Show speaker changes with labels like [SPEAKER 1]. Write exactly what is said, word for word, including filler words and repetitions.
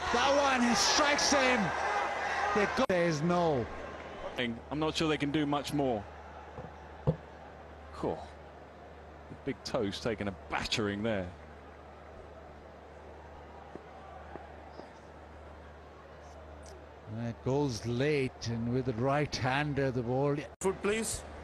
[SPEAKER 1] That one strikes him. They go. There's no.
[SPEAKER 2] I'm not sure they can do much more. Cool. The big toes taking a battering there.
[SPEAKER 1] It goes late, and with the right hander, the ball.
[SPEAKER 3] Foot, please.